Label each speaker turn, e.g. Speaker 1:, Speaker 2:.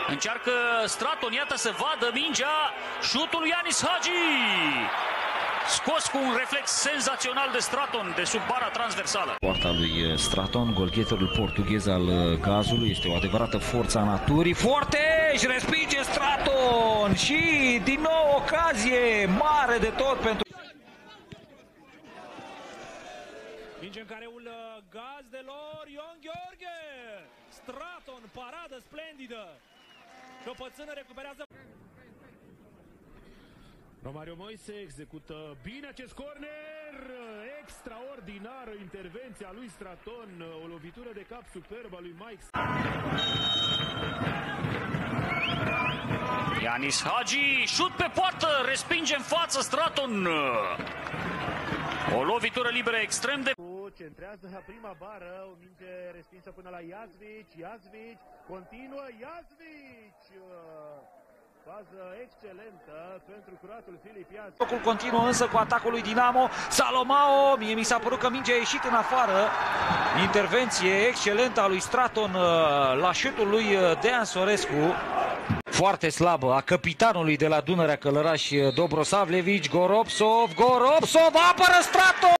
Speaker 1: Încearcă Straton, iată să vadă mingea, șutul lui Ianis Hagi. Scos cu un reflex senzațional de Straton de sub bara transversală.
Speaker 2: Poarta lui Straton, golgheterul portughez al Gazului, este o adevărată forță a naturii. Forte și respinge Straton și din nou ocazie mare de tot pentru...
Speaker 3: Minge în careul gazdelor, Ion Gheorghe! Straton, paradă splendidă! Căpățână recuperează... Romario Moise execută bine acest corner, extraordinară intervenția lui Straton, o lovitură de cap superbă a lui Mike.
Speaker 1: Ianis Hagi, șut pe poartă, respinge în față Straton. O lovitură liberă extrem de...
Speaker 3: Centrează prima bară, o minge respinsă până la Iazvici, continuă Iazvici! Fază excelentă pentru croatul Filip Iazvici.
Speaker 2: Jocul continuă însă cu atacul lui Dinamo. Salomao, mie mi s-a părut că mingea a ieșit în afară. Intervenție excelentă a lui Straton la șutul lui Dean Sorescu. Foarte slabă a capitanului de la Dunărea Călăraș, Dobrosavljević, Goropsov, apără Straton!